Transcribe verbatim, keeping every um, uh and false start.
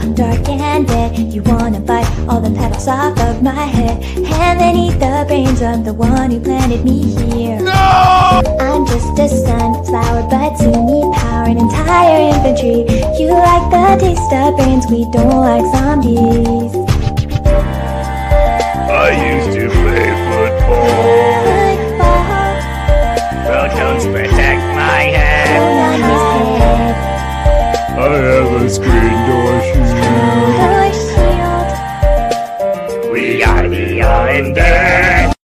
dark and dead. You wanna bite all the petals off of my head, and then eat the brains of the one who planted me here. No! I'm just a sunflower, but you need power and entire infantry. You like the taste of brains, we don't like zombies. I used to play football. Football, Protons protect my head. on his head. I have a screen